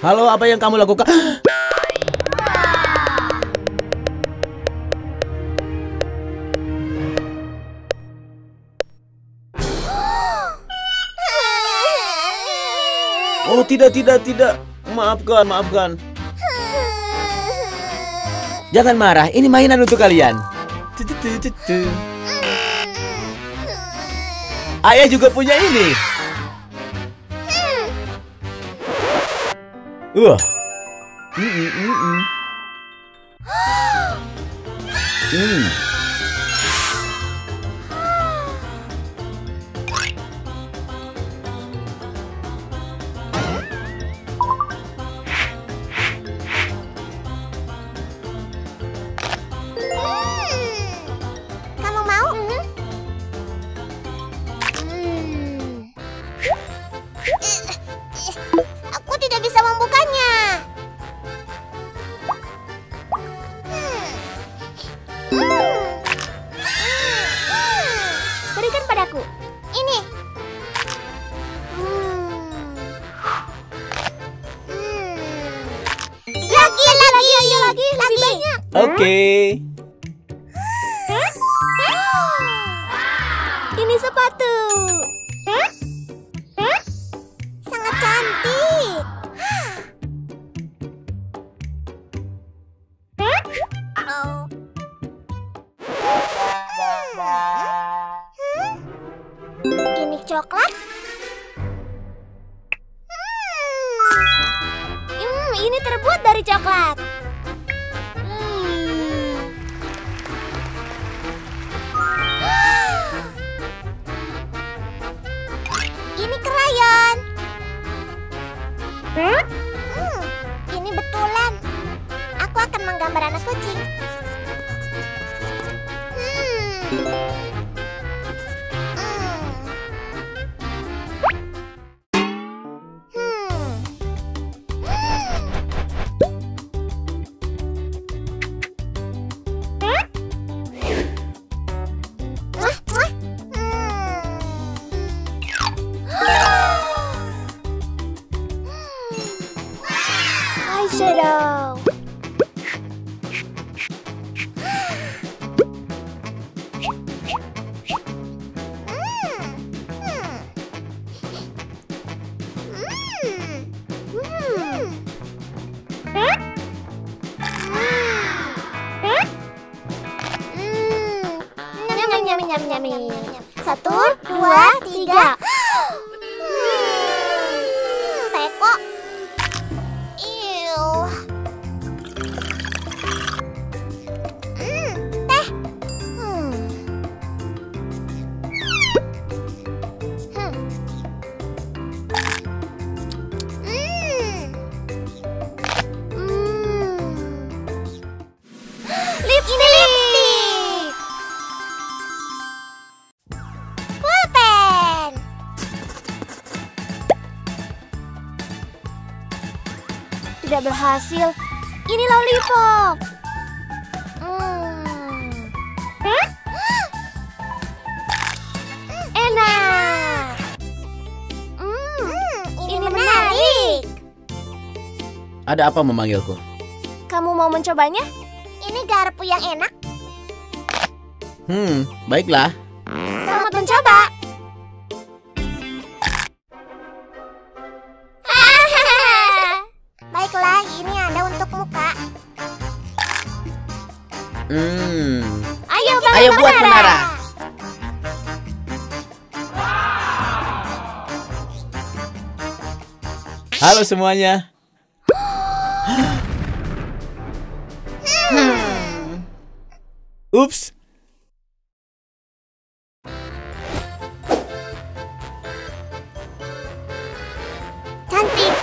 Halo, apa yang kamu lakukan? Oh, tidak. Maafkan, maafkan. Jangan marah, ini mainan untuk kalian. Ayah juga punya ini. Wah. Kamu mau? Aku tidak bisa membukanya. Berikan padaku. Ini. Lagi, lebih banyak. Oke. Ini sepatu. Sangat cantik. Ini coklat. Ini terbuat dari coklat. Ini krayon. Ini betulan. Aku akan menggambar anak kucing. Eyeshadow. Satu, dua, tiga. Teko. Teh. Lipstick. Pulpen. Tidak berhasil. Ini lollipop. Enak. Ini menarik. Ada apa memanggilku? Kamu mau mencobanya? Ini garpu yang enak. Baiklah. Selamat mencoba. Baiklah, ini ada untuk muka. Ayo buat menara. Halo semuanya. Ups. Cantik.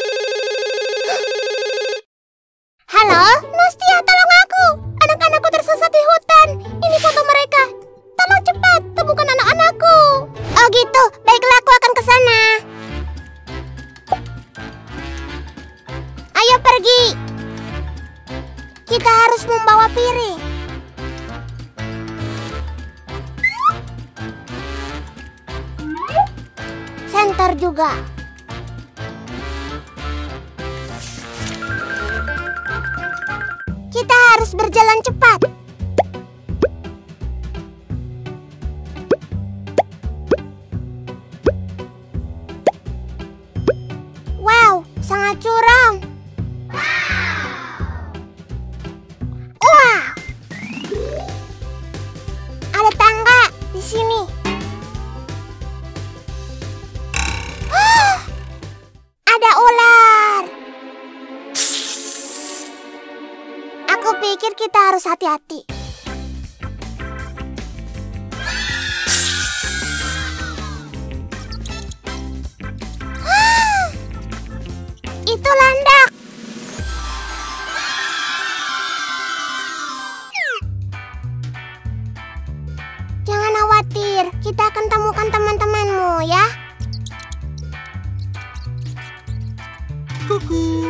Halo, Nastia, tolong aku. Anak-anakku tersesat di hutan. Ini foto mereka. Tolong cepat, temukan anak-anakku. Oh gitu, baiklah aku akan ke sana. Ayo pergi. Kita harus membawa piring. Senter juga. berjalan cepat. Wow, sangat curam. Wah, ada tangga di sini. Ada ular. Aku pikir kita harus hati-hati. Itu landak. Jangan khawatir, kita akan temukan teman-temanmu ya. Kuku.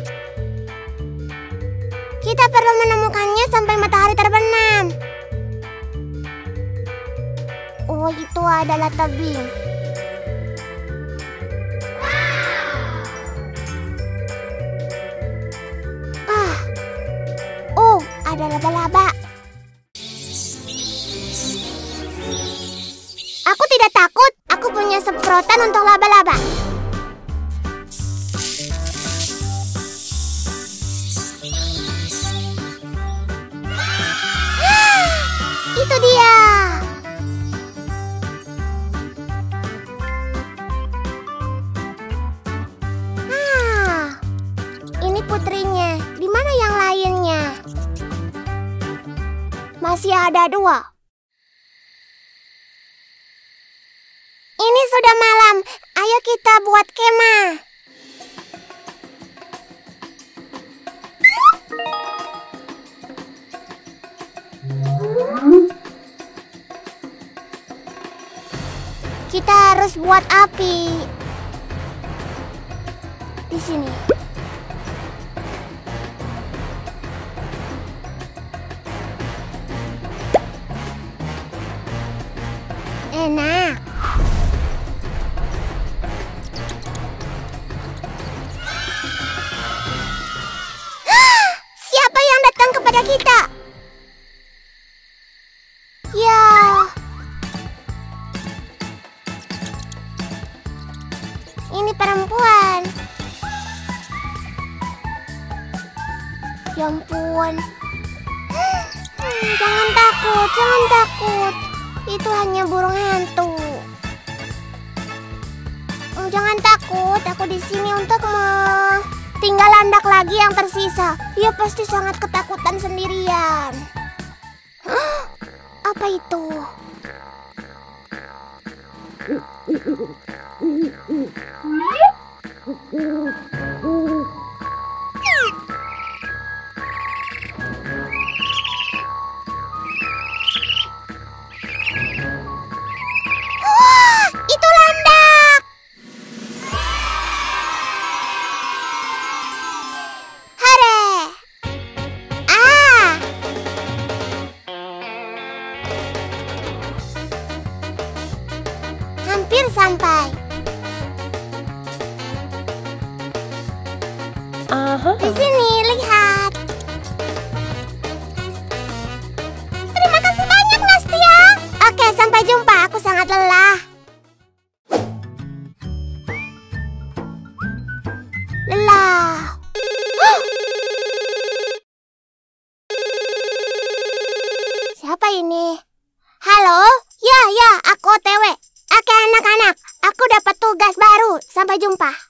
Kita perlu menemukannya sampai matahari terbenam. Oh, itu adalah tebing. Oh, ada laba-laba. Aku tidak takut. Aku punya semprotan untuk laba-laba. Itu dia. Ini putrinya. Di mana yang lainnya? Masih ada 2. Ini sudah malam. Ayo kita buat kemah. Kita harus buat api. Di sini. Enak. Siapa yang datang kepada kita? Ya. Ini perempuan. Ya ampun. Jangan takut, jangan takut. Itu hanya burung hantu. Jangan takut, aku di sini untuk tinggal landak lagi yang tersisa. Ia pasti sangat ketakutan sendirian. Apa itu? Itu landak. Hore. Hampir sampai. Di sini, lihat. Terima kasih banyak, Nastia. Oke, sampai jumpa. Aku sangat lelah. Siapa ini? Halo? Ya, aku OTW. Oke anak-anak, aku dapat tugas baru. Sampai jumpa.